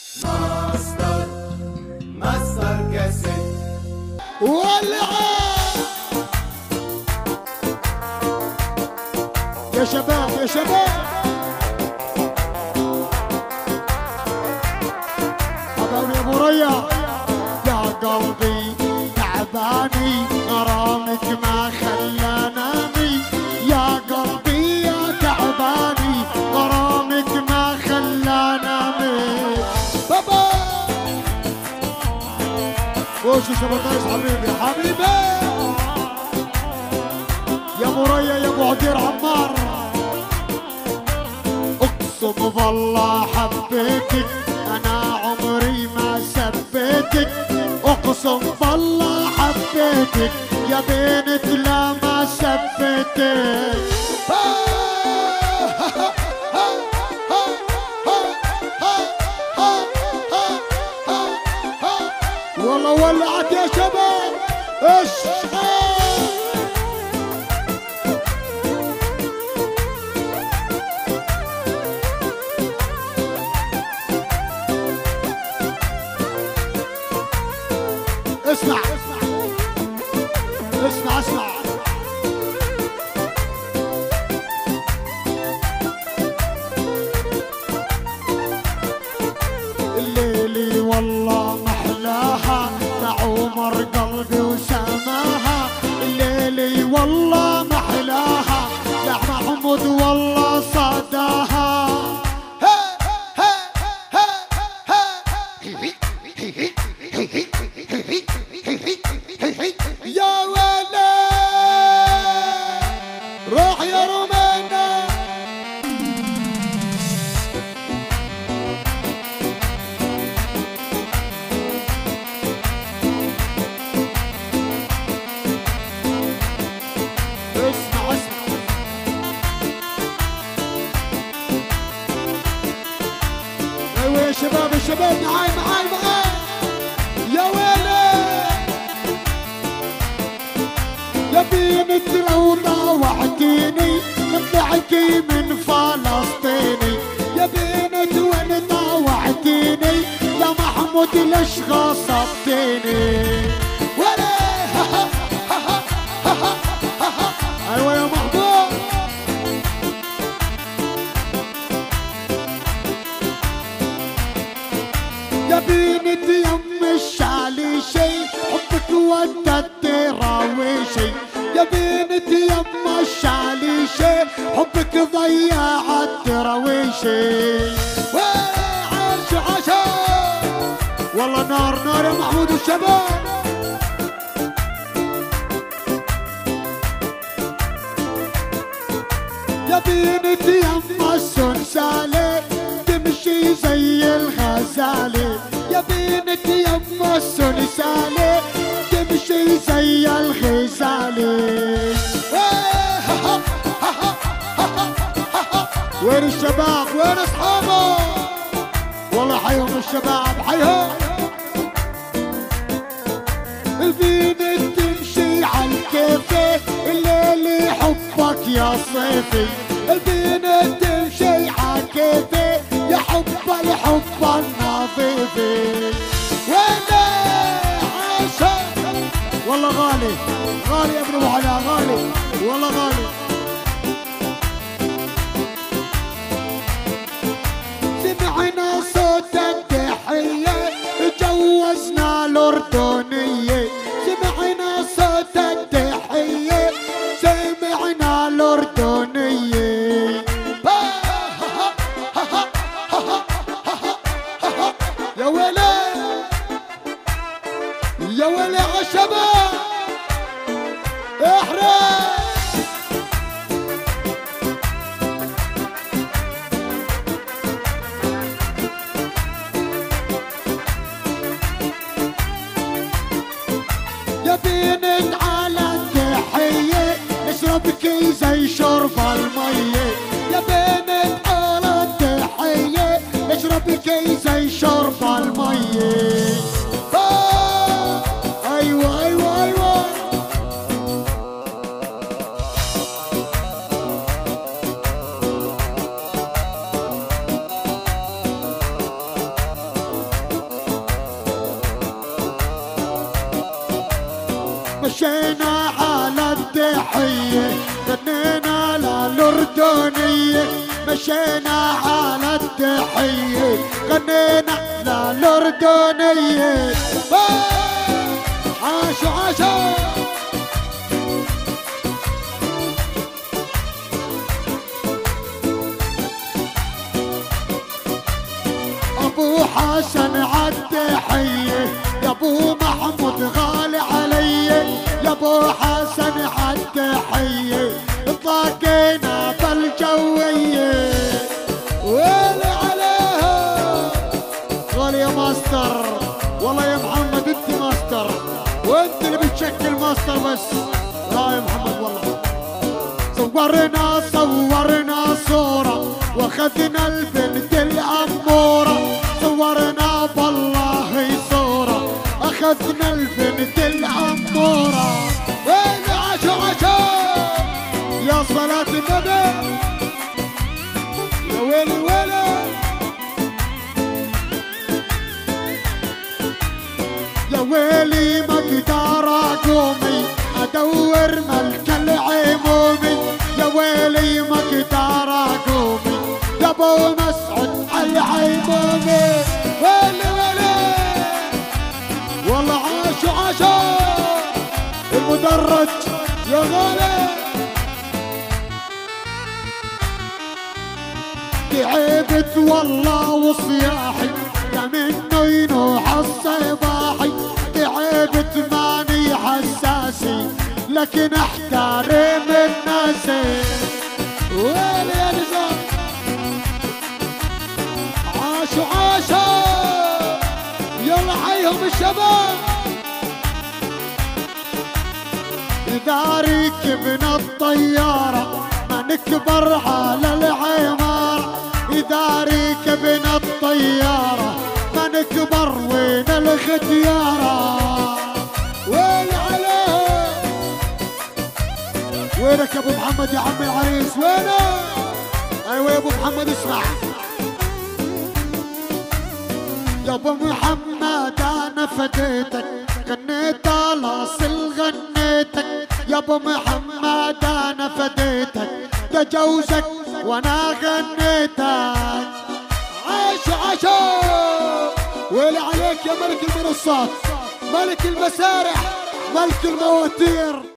ماستر كاسيت يا شباب يا شباب حبايبي يا ابو ريا يا قلبي تعباني غرامك ما خلاناني يا قلبي يا تعباني غرامك ما خلاناني بابا وش شبطايش حبيبي حبيبي يا ابو ريا يا ابو عدير عمار اقسم بالله حبيتك انا عمري ما سبيتك اقسم بالله حبيتك يا بنت لا ما سبيتك والله ولعت يا شباب اسمع اسمع اسمع الليلي والله محلاها لعمر قلبي وسماها الليلي والله محلاها لمحمود والله صداها يا ولد روح يا رومانا اسمع اسمع ايوه يا شباب يا شباب معاي معاي معاي يا ولد يا بنت لو طاوعتيني طلعتي من فلسطيني يا بنت وين طاوعتيني يا محمود ليش غصبتيني ولا ايوه يا محمود يا بنت يم الشالي شي حبك ودت راويشي يا بنت يم الشالي شي حبك ضيعت راويشي عاش عاشا والله نار نار يا محمود الشباب يا بنت يم السنسالة تمشي زي الغزالة يا بنت يم السنسالة تمشي زي الغزالة وين الشباب وين اصحابه والله حيهم الشباب حيهم البنت تمشي عالكيفة الليل حبك يا صيفي البنت تمشي عالكيفة يا حب الحب النظيفي وين عايشة والله غالي غالي يا ابن ابو علاء غالي والله غالي سمعنا صوت التحية جوزنا الأردنية سمعنا صوت التحية سمعنا الأردنية يا ولا يا ولا عالشباب احرق يا بنت على التحية نشربكي زي شرب المية يا بنت على التحية نشربكي زي شرب المية ايوه ايوه ايوه مشينا على التحية غنينا للأردنية مشينا على التحية غنينا للأردنية عاشوا عاشوا ابو حسن عالتحية يا ابو محمود غالي علي يا ابو حسن عالتحية طاقينا بالجوية ويلي عليها غالي يا ماستر والله يا محمد انت ماستر وانت اللي بتشكل ماستر بس لا يا محمد والله صورنا صورة واخذنا البنت الأمورة صورنا بالله صورة اخذنا البنت الأمورة وين عاشوا عاشوا يا صلاة النبي يا ويلي ويلي يا ويلي ما اقدر اقومي ادور ملك العمومي يا ويلي ما اقدر اقومي يا ابو مسعود العمومي ويلي ويلي والله عاشوا عاشوا المدرج يا غالي تعبت والله وصياحي يا منه ينوح الصباحي تعبت ماني حساسي لكن احترم الناس ويلي يا نزار عاشوا عاشوا يلا حيهم الشباب إذا ركبنا الطيارة ما نكبر على العمارة إذا ركبنا الطيارة ما نكبر وين الختيارة وين عليه وينك يا ابو محمد يا عمي العريس وينك ايوه يا ابو محمد اسمع يا ابو محمد انا فديتك غنيت الاصل غنيتك يا ابو محمد انا فديتك ده جوزك وانا غنيتك عاشوا عاشوا ويلي عليك يا ملك المنصات ملك المسارح ملك المواتير